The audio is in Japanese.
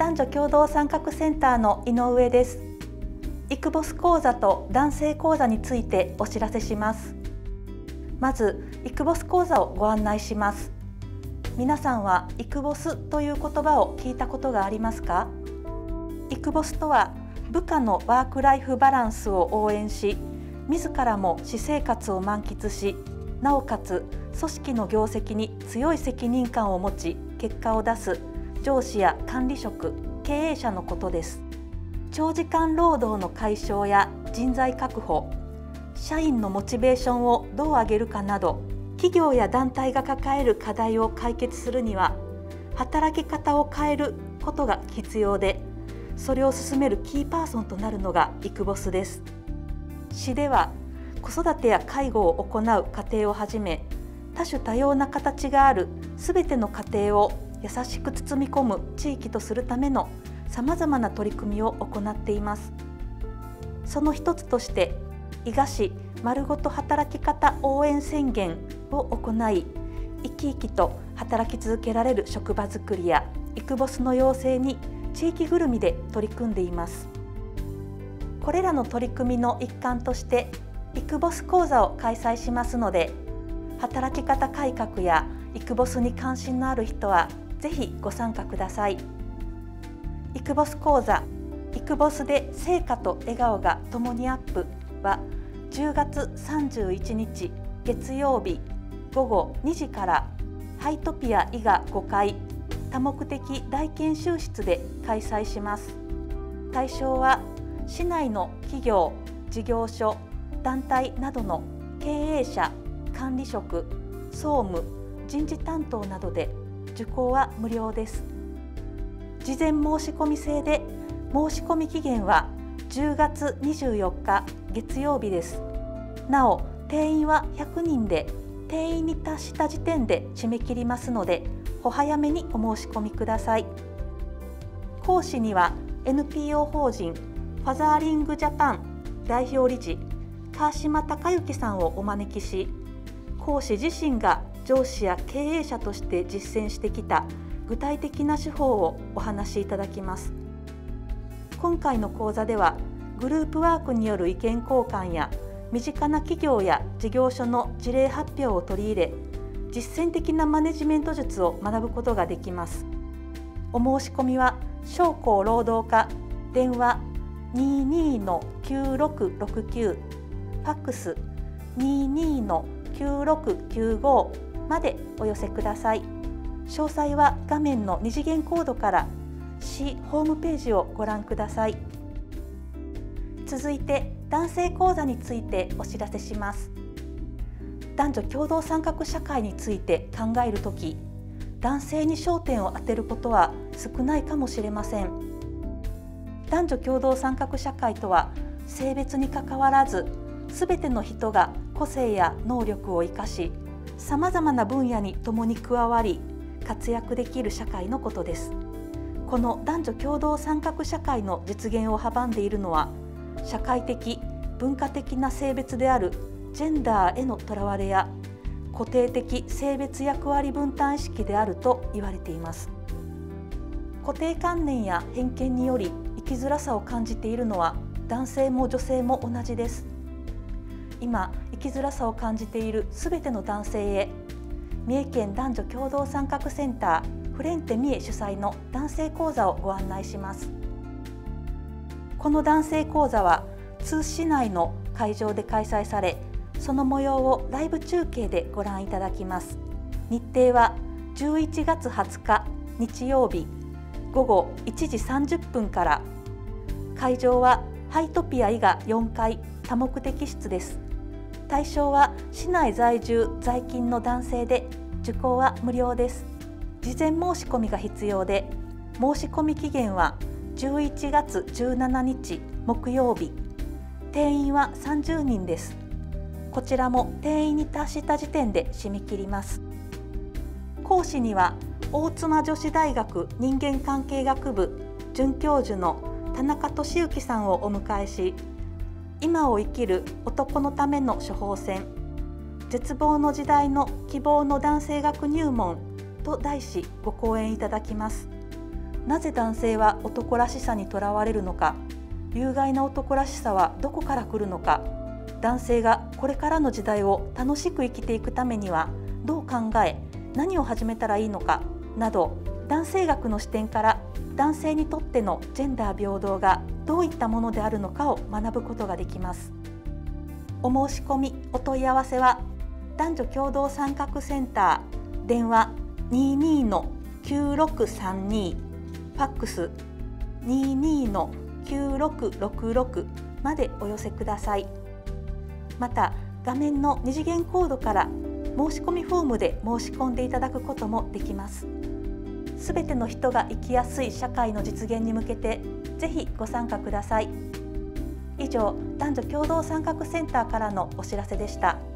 男女共同参画センターの井上です。イクボス講座と男性講座についてお知らせします。まずイクボス講座をご案内します。皆さんはイクボスという言葉を聞いたことがありますか？イクボスとは部下のワークライフバランスを応援し、自らも私生活を満喫し、なおかつ組織の業績に強い責任感を持ち結果を出す上司や管理職、経営者のことです。長時間労働の解消や人材確保、社員のモチベーションをどう上げるかなど、企業や団体が抱える課題を解決するには働き方を変えることが必要で、それを進めるキーパーソンとなるのがイクボスです。市では子育てや介護を行う家庭をはじめ、多種多様な形があるすべての家庭を優しく包み込む地域とするためのさまざまな取り組みを行っています。その一つとして伊賀市まるごと働き方応援宣言を行い、生き生きと働き続けられる職場づくりやイクボスの養成に地域ぐるみで取り組んでいます。これらの取り組みの一環としてイクボス講座を開催しますので、働き方改革やイクボスに関心のある人はぜひご参加ください。イクボス講座、イクボスで成果と笑顔が共にアップは10月31日月曜日午後2時からハイトピア伊賀5階多目的大研修室で開催します。対象は市内の企業、事業所、団体などの経営者、管理職、総務、人事担当などで、受講は無料です。事前申し込み制で、申し込み期限は10月24日月曜日です。なお、定員は100人で、定員に達した時点で締め切りますので、お早めにお申し込みください。講師には NPO 法人ファザーリングジャパン代表理事川島孝之さんをお招きし、講師自身が上司や経営者として実践してきた具体的な手法をお話しいただきます。今回の講座ではグループワークによる意見交換や身近な企業や事業所の事例発表を取り入れ、実践的なマネジメント術を学ぶことができます。お申し込みは商工労働課電話 22-9669 ファックス 22-9695 までお寄せください。詳細は画面の2次元コードから市ホームページをご覧ください。続いて男性講座についてお知らせします。男女共同参画社会について考えるとき、男性に焦点を当てることは少ないかもしれません。男女共同参画社会とは、性別にかかわらず、すべての人が個性や能力を生かし、さまざまな分野に共に加わり、活躍できる社会のことです。この男女共同参画社会の実現を阻んでいるのは、社会的・文化的な性別であるジェンダーへのとらわれや固定的性別役割分担意識であると言われています。固定観念や偏見により生きづらさを感じているのは男性も女性も同じです。今、生きづらさを感じているすべての男性へ、三重県男女共同参画センターフレンテ三重主催の男性講座をご案内します。この男性講座は津市内の会場で開催され、その模様をライブ中継でご覧いただきます。日程は11月20日日曜日午後1時30分から。会場はハイトピア伊賀4階多目的室です。対象は市内在住在勤の男性で、受講は無料です。事前申し込みが必要で、申し込み期限は11月17日木曜日。定員は30人です。こちらも定員に達した時点で締め切ります。講師には大妻女子大学人間関係学部准教授の田中俊之さんをお迎えし、今を生きる男のための処方箋、絶望の時代の希望の男性学入門と題しご講演いただきます。 なぜ男性は男らしさにとらわれるのか、有害な男らしさはどこから来るのか、男性がこれからの時代を楽しく生きていくためにはどう考え、何を始めたらいいのかなど、男性学の視点から男性にとってのジェンダー平等がどういったものであるのかを学ぶことができます。お申し込みお問い合わせは男女共同参画センター電話 22-9632 ファックス 22-9666 までお寄せください。また画面の2次元コードから申し込みフォームで申し込んでいただくこともできます。すべての人が生きやすい社会の実現に向けてぜひご参加ください。以上、男女共同参画センターからのお知らせでした。